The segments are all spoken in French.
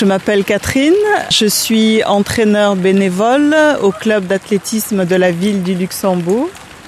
Je m'appelle Catherine, je suis entraîneur bénévole au club d'athlétisme de la ville du Luxembourg,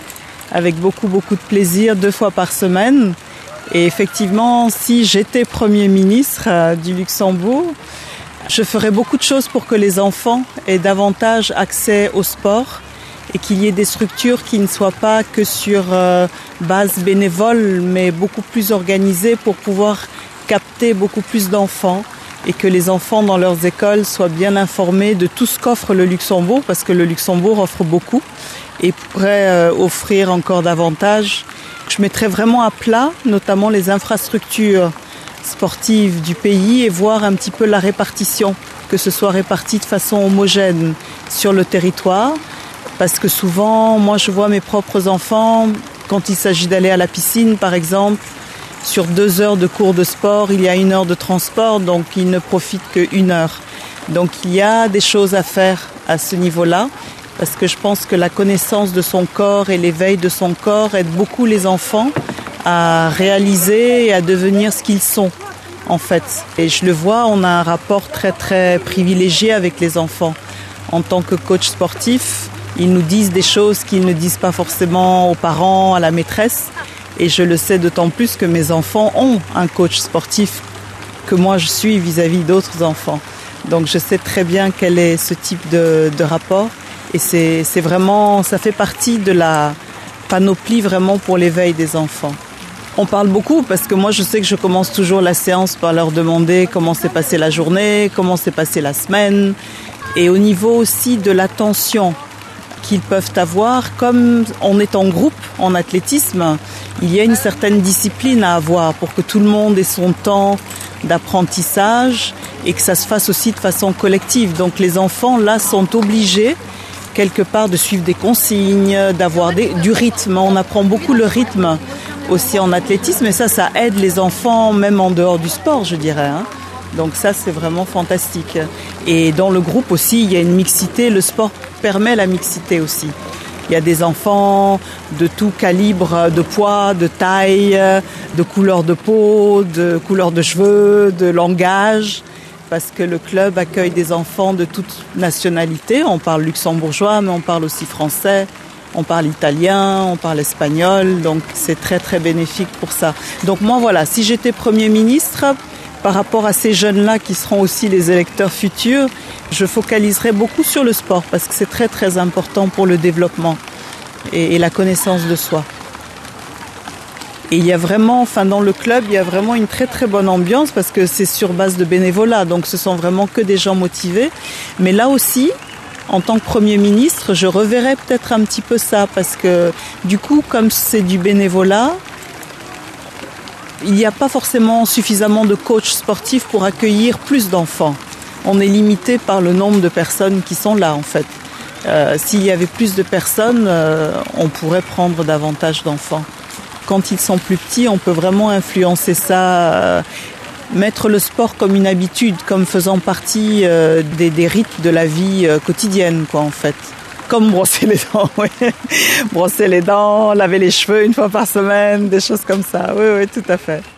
avec beaucoup de plaisir 2 fois par semaine. Et effectivement, si j'étais Premier ministre du Luxembourg, je ferais beaucoup de choses pour que les enfants aient davantage accès au sport et qu'il y ait des structures qui ne soient pas que sur base bénévole, mais beaucoup plus organisées pour pouvoir capter beaucoup plus d'enfants et que les enfants dans leurs écoles soient bien informés de tout ce qu'offre le Luxembourg, parce que le Luxembourg offre beaucoup et pourrait offrir encore davantage. Je mettrais vraiment à plat, notamment les infrastructures sportives du pays et voir un petit peu la répartition, que ce soit réparti de façon homogène sur le territoire. Parce que souvent, moi je vois mes propres enfants, quand il s'agit d'aller à la piscine par exemple, sur 2 heures de cours de sport, il y a 1 heure de transport, donc ils ne profitent qu'1 heure. Donc il y a des choses à faire à ce niveau-là, parce que je pense que la connaissance de son corps et l'éveil de son corps aide beaucoup les enfants à réaliser et à devenir ce qu'ils sont, en fait. Et je le vois, on a un rapport très privilégié avec les enfants. En tant que coach sportif, ils nous disent des choses qu'ils ne disent pas forcément aux parents, à la maîtresse. Et je le sais d'autant plus que mes enfants ont un coach sportif que moi je suis vis-à-vis d'autres enfants. Donc je sais très bien quel est ce type de rapport. Et c'est vraiment, ça fait partie de la panoplie vraiment pour l'éveil des enfants. On parle beaucoup parce que moi je sais que je commence toujours la séance par leur demander comment s'est passée la journée, comment s'est passée la semaine. Et au niveau aussi de l'attention qu'ils peuvent avoir, comme on est en groupe en athlétisme, il y a une certaine discipline à avoir pour que tout le monde ait son temps d'apprentissage et que ça se fasse aussi de façon collective. Donc les enfants là sont obligés quelque part de suivre des consignes, d'avoir du rythme. On apprend beaucoup le rythme aussi en athlétisme et ça aide les enfants même en dehors du sport, je dirais. Donc ça, c'est vraiment fantastique. Et dans le groupe aussi, il y a une mixité. Le sport permet la mixité aussi. Il y a des enfants de tout calibre, de poids, de taille, de couleur de peau, de couleur de cheveux, de langage. Parce que le club accueille des enfants de toute nationalité. On parle luxembourgeois, mais on parle aussi français. On parle italien, on parle espagnol. Donc c'est très bénéfique pour ça. Donc moi, voilà, si j'étais Premier ministre, par rapport à ces jeunes-là qui seront aussi les électeurs futurs, je focaliserai beaucoup sur le sport parce que c'est très important pour le développement et la connaissance de soi. Et il y a vraiment, dans le club, il y a vraiment une très bonne ambiance parce que c'est sur base de bénévolat, donc ce sont vraiment que des gens motivés. Mais là aussi, en tant que Premier ministre, je reverrai peut-être un petit peu ça parce que du coup, comme c'est du bénévolat, il n'y a pas forcément suffisamment de coachs sportifs pour accueillir plus d'enfants. On est limité par le nombre de personnes qui sont là, en fait. S'il y avait plus de personnes, on pourrait prendre davantage d'enfants. Quand ils sont plus petits, on peut vraiment influencer ça, mettre le sport comme une habitude, comme faisant partie des rites de la vie quotidienne, quoi, en fait. Comme brosser les dents, oui. Brosser les dents, laver les cheveux 1 fois par semaine, des choses comme ça. Oui, tout à fait.